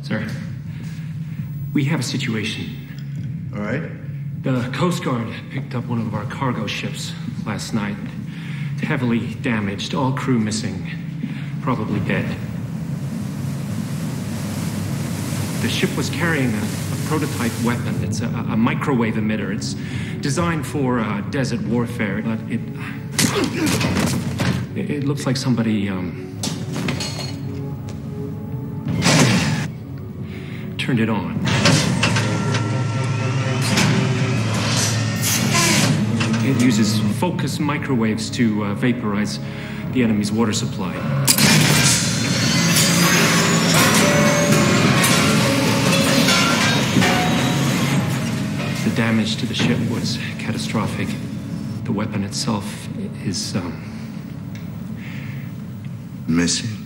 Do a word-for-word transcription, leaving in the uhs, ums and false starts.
Sir, we have a situation. All right. The Coast Guard picked up one of our cargo ships last night. Heavily damaged, all crew missing, probably dead. The ship was carrying a, a prototype weapon. It's a, a microwave emitter. It's designed for uh, desert warfare, but it, it... It looks like somebody, um... turned it on. It uses focused microwaves to uh, vaporize the enemy's water supply. The damage to the ship was catastrophic. The weapon itself is, um... missing.